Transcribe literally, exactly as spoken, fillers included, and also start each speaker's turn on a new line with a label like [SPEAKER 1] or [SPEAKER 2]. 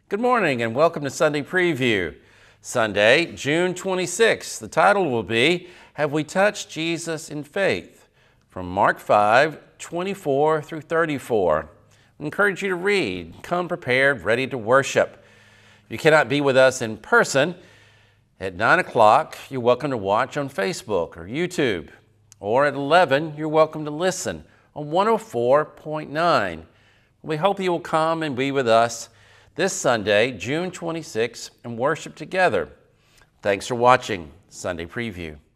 [SPEAKER 1] Good morning and welcome to Sunday Preview. Sunday, June twenty-sixth. The title will be, Have We Touched Jesus in Faith? From Mark five, twenty-four through thirty-four. I encourage you to read. Come prepared, ready to worship. If you cannot be with us in person, at nine o'clock, you're welcome to watch on Facebook or YouTube. Or at eleven, you're welcome to listen on one oh four point nine. We hope you will come and be with us this Sunday, June twenty-sixth, and worship together. Thanks for watching Sunday Preview.